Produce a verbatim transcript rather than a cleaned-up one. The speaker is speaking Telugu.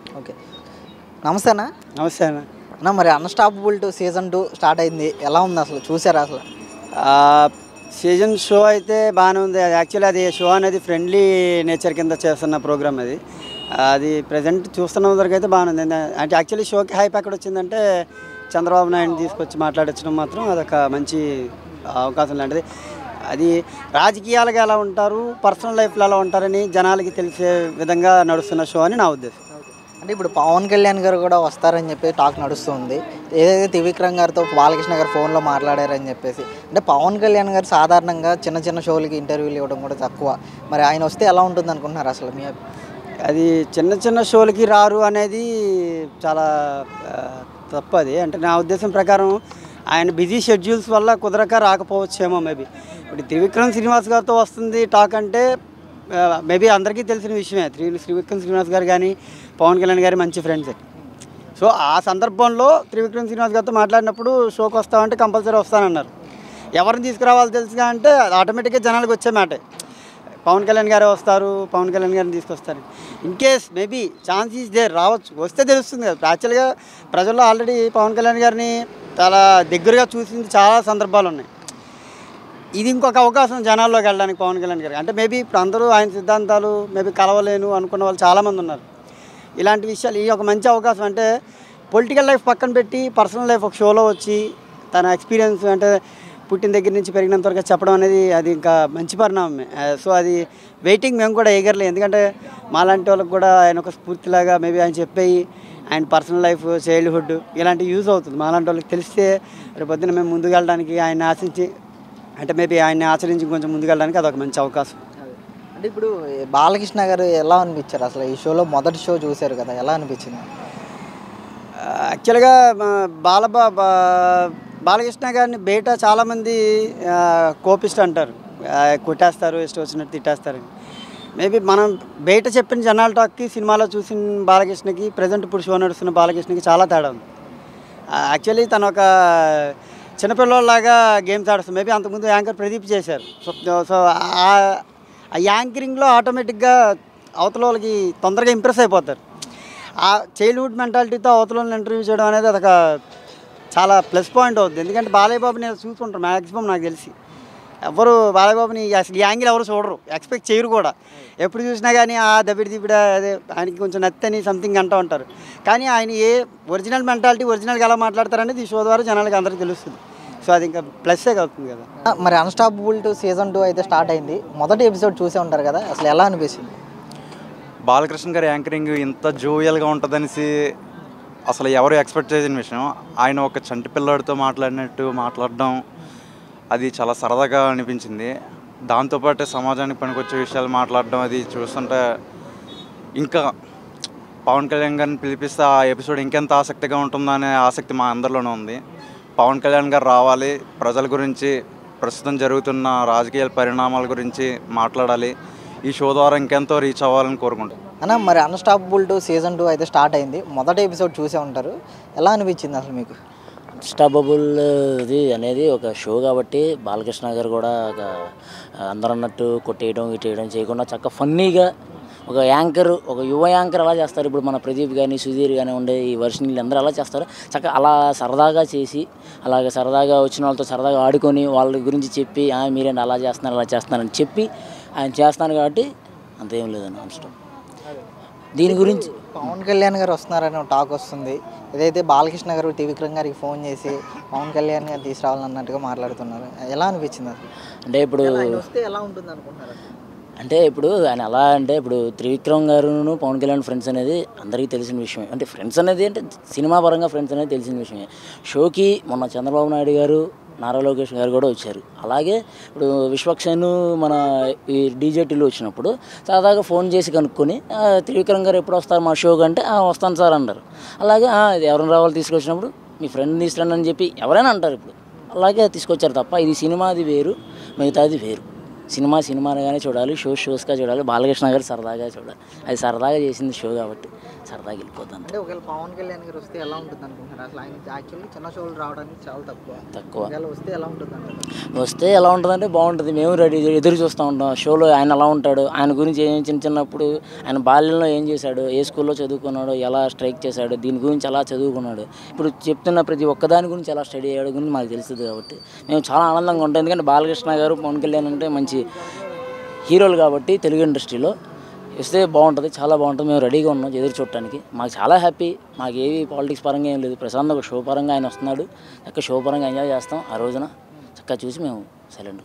ఓకే. నమస్తే అన్న. నమస్తే అన్న. అన్న మరి unstoppable two season two start అయింది. ఎలా ఉంది అసలు? చూసారా అసలు? సీజన్ షో అయితే బాగానే ఉంది. అది యాక్చువల్లీ అది షో అనేది ఫ్రెండ్లీ నేచర్ కింద చేస్తున్న ప్రోగ్రామ్ అది. అది ప్రజెంట్ చూస్తున్న వరకు అయితే బాగానే ఉంది. అంటే యాక్చువల్లీ షోకి హైప్ ఎక్కడ వచ్చిందంటే చంద్రబాబు నాయుడు తీసుకొచ్చి మాట్లాడించడం మాత్రం అదొక మంచి అవకాశం లాంటిది. అది రాజకీయాలుగా ఎలా ఉంటారు, పర్సనల్ లైఫ్లో ఎలా ఉంటారని జనాలకి తెలిసే విధంగా నడుస్తున్న షో అని నా ఉద్దేశం. అంటే ఇప్పుడు పవన్ కళ్యాణ్ గారు కూడా వస్తారని చెప్పి టాక్ నడుస్తుంది. ఏదైతే త్రివిక్రమ్ గారితో బాలకృష్ణ గారు ఫోన్లో మాట్లాడారని చెప్పేసి, అంటే పవన్ కళ్యాణ్ గారు సాధారణంగా చిన్న చిన్న షోలకి ఇంటర్వ్యూలు ఇవ్వడం కూడా తక్కువ. మరి ఆయన వస్తే ఎలా ఉంటుంది అనుకుంటున్నారు అసలు? మీ అది చిన్న చిన్న షోలకి రారు అనేది చాలా తప్పు. అది అంటే నా ఉద్దేశం ప్రకారం ఆయన బిజీ షెడ్యూల్స్ వల్ల కుదరక రాకపోవచ్చేమో మేబీ. ఇప్పుడు త్రివిక్రమ్ శ్రీనివాస్ గారితో వస్తుంది టాక్ అంటే మేబీ అందరికీ తెలిసిన విషయమే. త్రి త్రివిక్రమ్ శ్రీనివాస్ గారు కానీ పవన్ కళ్యాణ్ గారి మంచి ఫ్రెండ్స్. సో ఆ సందర్భంలో త్రివిక్రమ్ శ్రీనివాస్ గారితో మాట్లాడినప్పుడు షోకి వస్తామంటే కంపల్సరీ వస్తానన్నారు. ఎవరిని తీసుకురావాలో తెలుసుగా అంటే ఆటోమేటిక్గా జనాలకు వచ్చే మాట పవన్ కళ్యాణ్ గారే వస్తారు, పవన్ కళ్యాణ్ గారిని తీసుకొస్తారు. In case maybe chance is there, రావచ్చు, వస్తే తెలుస్తుంది కదా. యాక్చువల్గా ప్రజల్లో ఆల్రెడీ పవన్ కళ్యాణ్ గారిని చాలా దగ్గరగా చూసింది చాలా సందర్భాలు ఉన్నాయి. ఇది ఇంకొక అవకాశం జనాల్లోకి వెళ్ళడానికి పవన్ కళ్యాణ్ గారికి. అంటే మేబీ ఇప్పుడు అందరూ ఆయన సిద్ధాంతాలు మేబీ కలవలేను అనుకున్న వాళ్ళు చాలామంది ఉన్నారు. ఇలాంటి విషయాలు ఈ ఒక మంచి అవకాశం. అంటే పొలిటికల్ లైఫ్ పక్కన పెట్టి పర్సనల్ లైఫ్ ఒక షోలో వచ్చి తన ఎక్స్పీరియన్స్ అంటే పుట్టిన దగ్గర నుంచి పెరిగినంత వరకు చెప్పడం అనేది అది ఇంకా మంచి పరిణామమే. సో అది వెయిటింగ్ మేము కూడా ఎగర్లే. ఎందుకంటే మాలాంటి వాళ్ళకి కూడా ఆయన ఒక స్ఫూర్తిలాగా మేబీ ఆయన చెప్పేయి ఆయన పర్సనల్ లైఫ్, చైల్డ్హుడ్ ఇలాంటివి యూజ్ అవుతుంది. మాలాంటి వాళ్ళకి తెలిస్తే రేపు పొద్దున మేము ముందుకు వెళ్ళడానికి ఆయన ఆశించి అంటే మేబీ ఆయన్ని ఆచరించి కొంచెం ముందుకు వెళ్ళడానికి అదొక మంచి అవకాశం. అంటే ఇప్పుడు బాలకృష్ణ గారు ఎలా అనిపించారు అసలు? ఈ షోలో మొదటి షో చూశారు కదా, ఎలా అనిపించింది? యాక్చువల్గా బాలబా బాలకృష్ణ గారిని బయట చాలామంది కోపిస్ట్ అంటారు, కొట్టేస్తారు, ఇష్టం వచ్చినట్టు తిట్టేస్తారు. మేబీ మనం బయట చెప్పిన జనాల టాక్కి సినిమాలో చూసిన బాలకృష్ణకి ప్రజెంట్ ఇప్పుడు షో నడుస్తున్న బాలకృష్ణకి చాలా తేడా ఉంది. యాక్చువల్లీ తను ఒక చిన్నపిల్లలాగా గేమ్స్ ఆడుస్తుంది. మేబీ అంతకుముందు యాంకర్ ప్రదీప్ చేశారు. సో సో ఆ యాంకరింగ్లో ఆటోమేటిక్గా అవతల వాళ్ళకి తొందరగా ఇంప్రెస్ అయిపోతారు. ఆ చైల్డ్హుడ్ మెంటాలిటీతో అవతల వాళ్ళని ఇంటర్వ్యూ చేయడం అనేది అదొక చాలా ప్లస్ పాయింట్ అవుతుంది. ఎందుకంటే బాలయ్య బాబుని చూసుకుంటారు మ్యాక్సిమం నాకు తెలిసి ఎవరు బాలయ్య బాబుని అసలు ఈ యాంగిల్ ఎవరు చూడరు, ఎక్స్పెక్ట్ చేయరు కూడా. ఎప్పుడు చూసినా కానీ ఆ దబిడి దిబిడ అదే ఆయనకి కొంచెం నత్తని సంథింగ్ అంటూ ఉంటారు. కానీ ఆయన ఏ ఒరిజినల్ మెంటాలిటీ ఒరిజినల్గా ఎలా మాట్లాడతారనేది ఈ షో ద్వారా జనాలకి అందరికీ తెలుస్తుంది. సో అది ఇంకా ప్లస్సే అవుతుంది కదా. మరి అన్‌స్టాపబుల్ టూ సీజన్ టూ అయితే స్టార్ట్ అయింది. మొదటి ఎపిసోడ్ చూసే ఉంటారు కదా, అసలు ఎలా అనిపిస్తుంది? బాలకృష్ణ గారి యాంకరింగ్ ఇంత జోవియల్గా ఉంటుందనేసి అసలు ఎవరు ఎక్స్పెక్ట్ చేసిన విషయం. ఆయన ఒక చంటి పిల్లాడితో మాట్లాడినట్టు మాట్లాడడం అది చాలా సరదాగా అనిపించింది. దాంతోపాటు సమాజానికి పనికొచ్చే విషయాలు మాట్లాడడం అది చూస్తుంటే ఇంకా పవన్ కళ్యాణ్ గారిని పిలిపిస్తే ఆ ఎపిసోడ్ ఇంకెంత ఆసక్తిగా ఉంటుందో అనే ఆసక్తి మా అందరిలోనే ఉంది. పవన్ కళ్యాణ్ గారు రావాలి, ప్రజల గురించి ప్రస్తుతం జరుగుతున్న రాజకీయ పరిణామాల గురించి మాట్లాడాలి. ఈ షో ద్వారా ఇంకెంతో రీచ్ అవ్వాలని కోరుకుంటాం. అన్న మరి అన్‌స్టాపబుల్ టూ సీజన్ టూ అయితే స్టార్ట్ అయింది. మొదటి ఎపిసోడ్ చూసే ఉంటారు, ఎలా అనిపించింది అసలు మీకు? అన్‌స్టాపబుల్ ఇది అనేది ఒక షో కాబట్టి బాలకృష్ణ గారు కూడా ఒక అందరూ అన్నట్టు కొట్టేయడం ఇటేయడం చేయకుండా చక్కగా ఫన్నీగా ఒక యాంకర్, ఒక యువ యాంకర్ అలా చేస్తారు. ఇప్పుడు మన ప్రదీప్ కానీ సుధీర్ కానీ ఉండే ఈ వర్షన్లు అందరూ అలా చేస్తారు. చక్కగా అలా సరదాగా చేసి అలాగే సరదాగా వచ్చిన వాళ్ళతో సరదాగా ఆడుకొని వాళ్ళ గురించి చెప్పి మీరేంటి అలా చేస్తున్నారు అలా చేస్తున్నారని చెప్పి ఆయన చేస్తున్నాను కాబట్టి అంతేం లేదండి. నాన్ దీని గురించి పవన్ కళ్యాణ్ గారు వస్తున్నారని టాక్ వస్తుంది. ఏదైతే బాలకృష్ణ గారు త్రివిక్రమ్ గారికి ఫోన్ చేసి పవన్ కళ్యాణ్ గారు తీసుకురావాలన్నట్టుగా మాట్లాడుతున్నారు, ఎలా అనిపించింది అసలు? అంటే ఇప్పుడు వస్తే ఎలా ఉంటుంది అనుకుంటున్నారు? అంటే ఇప్పుడు ఆయన ఎలా అంటే ఇప్పుడు త్రివిక్రమ్ గారును పవన్ కళ్యాణ్ ఫ్రెండ్స్ అనేది అందరికీ తెలిసిన విషయమే. అంటే ఫ్రెండ్స్ అనేది అంటే సినిమా పరంగా ఫ్రెండ్స్ అనేది తెలిసిన విషయమే. షోకి మొన్న చంద్రబాబు నాయుడు గారు, నారా లోకేష్ గారు కూడా వచ్చారు. అలాగే ఇప్పుడు విశ్వక్సేన్ మన ఈ డీజేటీలో వచ్చినప్పుడు సరదాగా ఫోన్ చేసి కనుక్కొని త్రివిక్రమ్ గారు ఎప్పుడు వస్తారు మా షోకి అంటే వస్తాను సార్ అన్నారు. అలాగే ఎవరైనా రావాలి తీసుకొచ్చినప్పుడు మీ ఫ్రెండ్ తీసుకురండి అని చెప్పి ఎవరైనా అంటారు. ఇప్పుడు అలాగే తీసుకొచ్చారు తప్ప ఇది సినిమాది వేరు, మిగతాది వేరు. సినిమా సినిమాగానే చూడాలి, షో షోస్గా చూడాలి, బాలకృష్ణ గారు సరదాగా చూడాలి. అది సరదాగా చేసింది షో కాబట్టి సరదాగా వెళ్ళిపోతాను. అంటే ఒకవేళ పవన్ కళ్యాణ్ గారు వస్తే ఎలా ఉంటుంది అనుకుంటున్నారు? అసలు ఆయన యాక్చువల్లీ చిన్న షోలు రావడానికి చాలా తక్కువ తక్కువ ఒకవేళ వస్తే ఎలా ఉంటుంది అంటారు? వస్తే ఎలా ఉంటుందంటే బాగుంటుంది. మేము రెడీ ఎదురు చూస్తూ ఉంటాం షోలో ఆయన ఎలా ఉంటాడు, ఆయన గురించి ఏం చిన్న చిన్నప్పుడు ఆయన బాల్యంలో ఏం చేశాడు, ఏ స్కూల్లో చదువుకున్నాడు, ఎలా స్ట్రైక్ చేశాడు, దీని గురించి ఎలా చదువుకున్నాడు, ఇప్పుడు చెప్తున్న ప్రతి ఒక్కదాని గురించి ఎలా స్టడీ అయ్యాడు గురించి మాకు తెలుస్తుంది కాబట్టి మేము చాలా ఆనందంగా ఉంటాం. ఎందుకంటే బాలకృష్ణ గారు పవన్ కళ్యాణ్ అంటే మంచి హీరోలు కాబట్టి తెలుగు ఇండస్ట్రీలో వస్తే బాగుంటుంది, చాలా బాగుంటుంది. మేము రెడీగా ఉన్నాం ఎదురు చూడటానికి. మాకు చాలా హ్యాపీ. మాకు ఏవి పాలిటిక్స్ పరంగా ఏం లేదు. ప్రశాంతంగా షో పరంగా ఆయన వస్తున్నాడు, చక్కగా షో పరంగా ఎంజాయ్ చేస్తాం. ఆ రోజున చక్కగా చూసి మేము సైలెంట్